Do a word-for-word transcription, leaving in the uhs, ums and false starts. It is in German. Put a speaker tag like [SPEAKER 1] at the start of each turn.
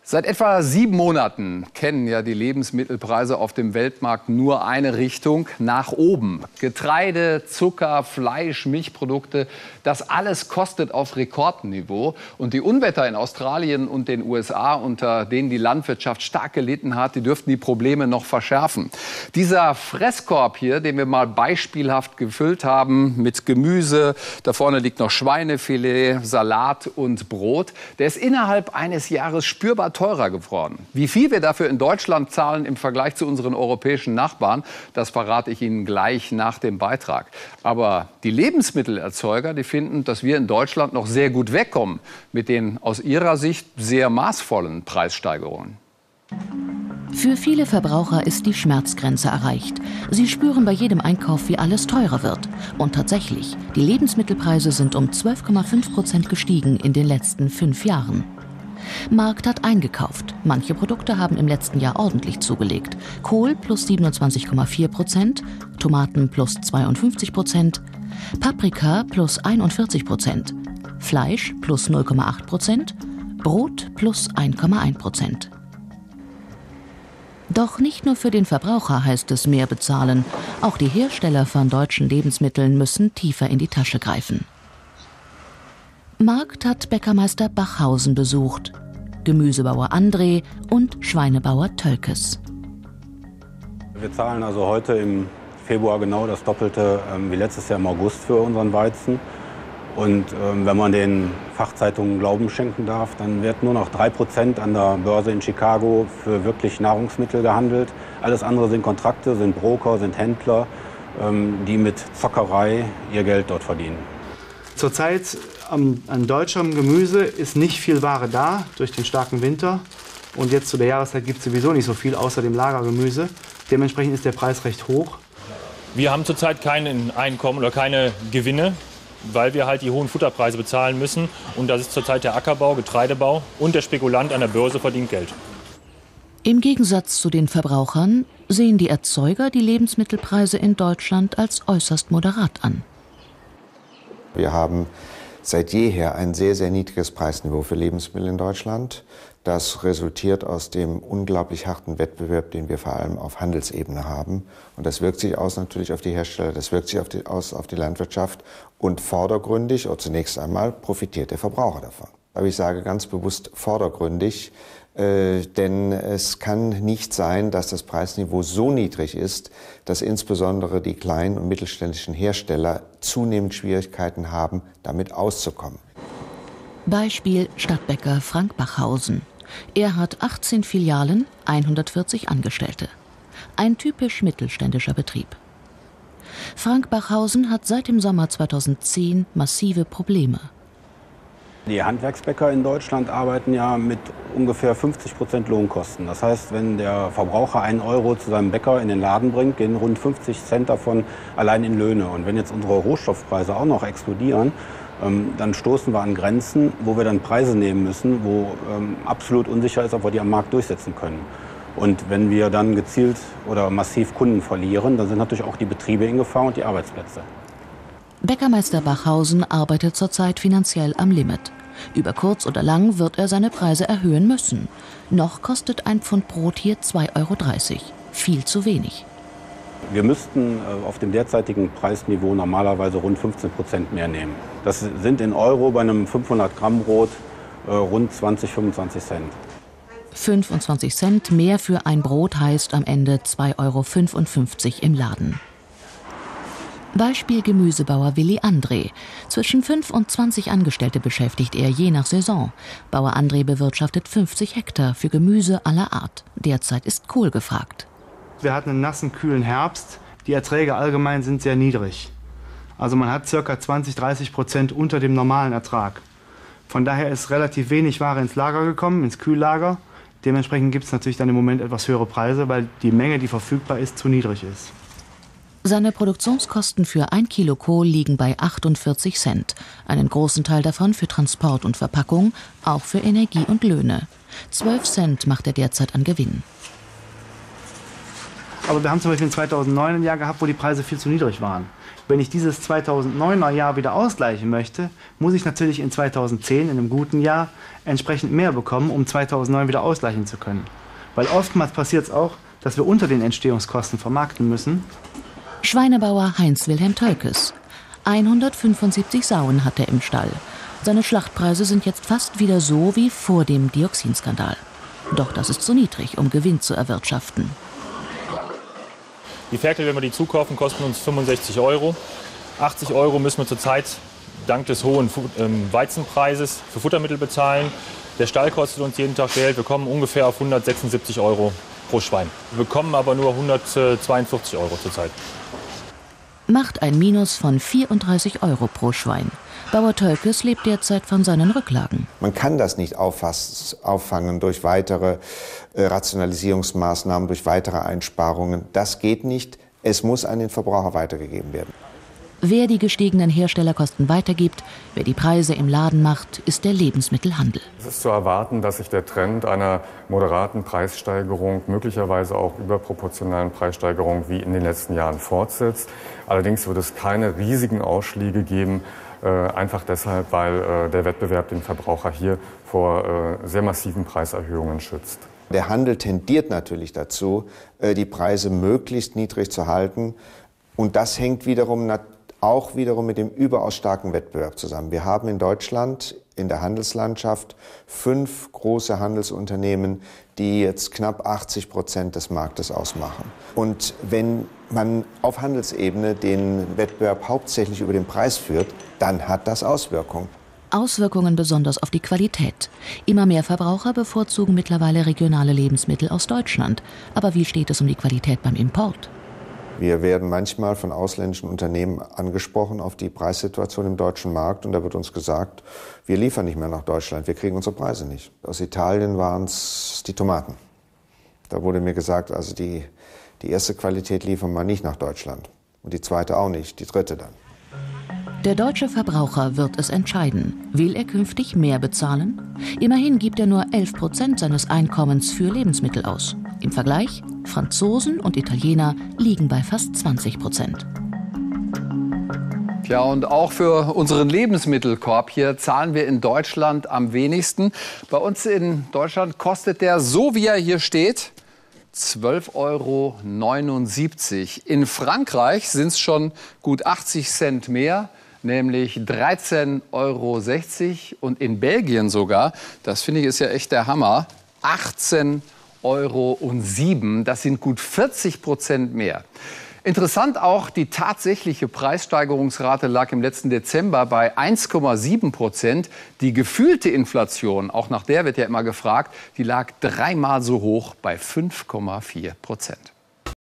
[SPEAKER 1] Seit etwa sieben Monaten kennen ja die Lebensmittelpreise auf dem Weltmarkt nur eine Richtung, nach oben. Getreide, Zucker, Fleisch, Milchprodukte, das alles kostet auf Rekordniveau. Und die Unwetter in Australien und den U S A, unter denen die Landwirtschaft stark gelitten hat, die dürften die Probleme noch verschärfen. Dieser Fresskorb hier, den wir mal beispielhaft gefüllt haben mit Gemüse, da vorne liegt noch Schweinefilet, Salat und Brot, der ist innerhalb eines Jahres spürbar teurer geworden. Wie viel wir dafür in Deutschland zahlen im Vergleich zu unseren europäischen Nachbarn, das verrate ich Ihnen gleich nach dem Beitrag. Aber die Lebensmittelerzeuger, die finden, dass wir in Deutschland noch sehr gut wegkommen mit den aus ihrer Sicht sehr maßvollen Preissteigerungen.
[SPEAKER 2] Für viele Verbraucher ist die Schmerzgrenze erreicht. Sie spüren bei jedem Einkauf, wie alles teurer wird. Und tatsächlich, die Lebensmittelpreise sind um zwölf Komma fünf Prozent gestiegen in den letzten fünf Jahren. Markt hat eingekauft. Manche Produkte haben im letzten Jahr ordentlich zugelegt. Kohl plus siebenundzwanzig Komma vier Prozent, Tomaten plus zweiundfünfzig Prozent, Paprika plus einundvierzig Prozent, Fleisch plus null Komma acht Prozent, Brot plus eins Komma eins Prozent. Doch nicht nur für den Verbraucher heißt es mehr bezahlen. Auch die Hersteller von deutschen Lebensmitteln müssen tiefer in die Tasche greifen. Markt hat Bäckermeister Bachhausen besucht, Gemüsebauer André und Schweinebauer Tölkes.
[SPEAKER 3] Wir zahlen also heute im Februar genau das Doppelte ähm, wie letztes Jahr im August für unseren Weizen. Und ähm, wenn man den Fachzeitungen Glauben schenken darf, dann wird nur noch drei Prozent an der Börse in Chicago für wirklich Nahrungsmittel gehandelt. Alles andere sind Kontrakte, sind Broker, sind Händler, ähm, die mit Zockerei ihr Geld dort verdienen.
[SPEAKER 4] Zurzeit an, an deutschem Gemüse ist nicht viel Ware da durch den starken Winter. Und jetzt zu der Jahreszeit gibt es sowieso nicht so viel, außer dem Lagergemüse. Dementsprechend ist der Preis recht hoch.
[SPEAKER 5] Wir haben zurzeit kein Einkommen oder keine Gewinne, weil wir halt die hohen Futterpreise bezahlen müssen. Und das ist zurzeit der Ackerbau, Getreidebau und der Spekulant an der Börse verdient Geld.
[SPEAKER 2] Im Gegensatz zu den Verbrauchern sehen die Erzeuger die Lebensmittelpreise in Deutschland als äußerst moderat an.
[SPEAKER 6] Wir haben seit jeher ein sehr, sehr niedriges Preisniveau für Lebensmittel in Deutschland. Das resultiert aus dem unglaublich harten Wettbewerb, den wir vor allem auf Handelsebene haben. Und das wirkt sich aus natürlich auf die Hersteller, das wirkt sich auf die, aus auf die Landwirtschaft. Und vordergründig, oder zunächst einmal, profitiert der Verbraucher davon. Aber ich sage ganz bewusst vordergründig, äh, denn es kann nicht sein, dass das Preisniveau so niedrig ist, dass insbesondere die kleinen und mittelständischen Hersteller zunehmend Schwierigkeiten haben, damit auszukommen.
[SPEAKER 2] Beispiel Stadtbäcker Frank Bachhausen. Er hat achtzehn Filialen, hundertvierzig Angestellte. Ein typisch mittelständischer Betrieb. Frank Bachhausen hat seit dem Sommer zweitausendzehn massive Probleme.
[SPEAKER 3] Die Handwerksbäcker in Deutschland arbeiten ja mit ungefähr fünfzig Prozent Lohnkosten. Das heißt, wenn der Verbraucher einen Euro zu seinem Bäcker in den Laden bringt, gehen rund fünfzig Cent davon allein in Löhne. Und wenn jetzt unsere Rohstoffpreise auch noch explodieren, ähm, dann stoßen wir an Grenzen, wo wir dann Preise nehmen müssen, wo ähm, absolut unsicher ist, ob wir die am Markt durchsetzen können. Und wenn wir dann gezielt oder massiv Kunden verlieren, dann sind natürlich auch die Betriebe in Gefahr und die Arbeitsplätze.
[SPEAKER 2] Bäckermeister Bachhausen arbeitet zurzeit finanziell am Limit. Über kurz oder lang wird er seine Preise erhöhen müssen. Noch kostet ein Pfund Brot hier zwei Euro dreißig. Viel zu wenig.
[SPEAKER 3] Wir müssten auf dem derzeitigen Preisniveau normalerweise rund fünfzehn Prozent mehr nehmen. Das sind in Euro bei einem fünfhundert Gramm Brot rund zwanzig, fünfundzwanzig Cent.
[SPEAKER 2] fünfundzwanzig Cent mehr für ein Brot heißt am Ende zwei Euro fünfundfünfzig im Laden. Beispiel Gemüsebauer Willi André. Zwischen fünf und zwanzig Angestellte beschäftigt er je nach Saison. Bauer André bewirtschaftet fünfzig Hektar für Gemüse aller Art. Derzeit ist Kohl gefragt.
[SPEAKER 4] Wir hatten einen nassen, kühlen Herbst. Die Erträge allgemein sind sehr niedrig. Also man hat ca. zwanzig, dreißig Prozent unter dem normalen Ertrag. Von daher ist relativ wenig Ware ins Lager gekommen, ins Kühllager. Dementsprechend gibt es natürlich dann im Moment etwas höhere Preise, weil die Menge, die verfügbar ist, zu niedrig ist.
[SPEAKER 2] Seine Produktionskosten für ein Kilo Kohl liegen bei achtundvierzig Cent. Einen großen Teil davon für Transport und Verpackung, auch für Energie und Löhne. zwölf Cent macht er derzeit an Gewinn.
[SPEAKER 4] Aber wir haben zum Beispiel in zweitausendneun ein Jahr gehabt, wo die Preise viel zu niedrig waren. Wenn ich dieses zweitausenddeuner Jahr wieder ausgleichen möchte, muss ich natürlich in zweitausendzehn, in einem guten Jahr, entsprechend mehr bekommen, um zweitausendneun wieder ausgleichen zu können. Weil oftmals passiert es auch, dass wir unter den Entstehungskosten vermarkten müssen.
[SPEAKER 2] Schweinebauer Heinz-Wilhelm Tölkes. hundertfünfundsiebzig Sauen hat er im Stall. Seine Schlachtpreise sind jetzt fast wieder so wie vor dem Dioxinskandal. Doch das ist zu niedrig, um Gewinn zu erwirtschaften.
[SPEAKER 5] Die Ferkel, wenn wir die zukaufen, kosten uns fünfundsechzig Euro. achtzig Euro müssen wir zurzeit dank des hohen Weizenpreises für Futtermittel bezahlen. Der Stall kostet uns jeden Tag Geld. Wir kommen ungefähr auf hundertsechsundsiebzig Euro pro Schwein. Wir bekommen aber nur hundertzweiundvierzig Euro zurzeit.
[SPEAKER 2] Macht ein Minus von vierunddreißig Euro pro Schwein. Bauer Tölkes lebt derzeit von seinen Rücklagen.
[SPEAKER 6] Man kann das nicht auffangen durch weitere äh, Rationalisierungsmaßnahmen, durch weitere Einsparungen. Das geht nicht. Es muss an den Verbraucher weitergegeben werden.
[SPEAKER 2] Wer die gestiegenen Herstellerkosten weitergibt, wer die Preise im Laden macht, ist der Lebensmittelhandel.
[SPEAKER 7] Es ist zu erwarten, dass sich der Trend einer moderaten Preissteigerung, möglicherweise auch überproportionalen Preissteigerung wie in den letzten Jahren fortsetzt. Allerdings wird es keine riesigen Ausschläge geben, äh, einfach deshalb, weil äh, der Wettbewerb den Verbraucher hier vor äh, sehr massiven Preiserhöhungen schützt.
[SPEAKER 6] Der Handel tendiert natürlich dazu, äh, die Preise möglichst niedrig zu halten. Und das hängt wiederum natürlich auch wiederum mit dem überaus starken Wettbewerb zusammen. Wir haben in Deutschland in der Handelslandschaft fünf große Handelsunternehmen, die jetzt knapp achtzig Prozent des Marktes ausmachen. Und wenn man auf Handelsebene den Wettbewerb hauptsächlich über den Preis führt, dann hat das Auswirkungen.
[SPEAKER 2] Auswirkungen besonders auf die Qualität. Immer mehr Verbraucher bevorzugen mittlerweile regionale Lebensmittel aus Deutschland. Aber wie steht es um die Qualität beim Import?
[SPEAKER 6] Wir werden manchmal von ausländischen Unternehmen angesprochen auf die Preissituation im deutschen Markt. Und da wird uns gesagt, wir liefern nicht mehr nach Deutschland, wir kriegen unsere Preise nicht. Aus Italien waren es die Tomaten. Da wurde mir gesagt, also die, die erste Qualität liefern wir nicht nach Deutschland. Und die zweite auch nicht, die dritte dann.
[SPEAKER 2] Der deutsche Verbraucher wird es entscheiden. Will er künftig mehr bezahlen? Immerhin gibt er nur elf Prozent seines Einkommens für Lebensmittel aus. Im Vergleich, Franzosen und Italiener liegen bei fast zwanzig Prozent.
[SPEAKER 1] Ja, und auch für unseren Lebensmittelkorb hier zahlen wir in Deutschland am wenigsten. Bei uns in Deutschland kostet der, so wie er hier steht, zwölf Euro neunundsiebzig. In Frankreich sind es schon gut achtzig Cent mehr, nämlich dreizehn Euro sechzig. Und in Belgien sogar, das finde ich ist ja echt der Hammer, achtzehn Euro und sieben. Das sind gut vierzig Prozent mehr. Interessant auch, die tatsächliche Preissteigerungsrate lag im letzten Dezember bei eins Komma sieben Prozent. Die gefühlte Inflation, auch nach der wird ja immer gefragt, die lag dreimal so hoch bei fünf Komma vier Prozent.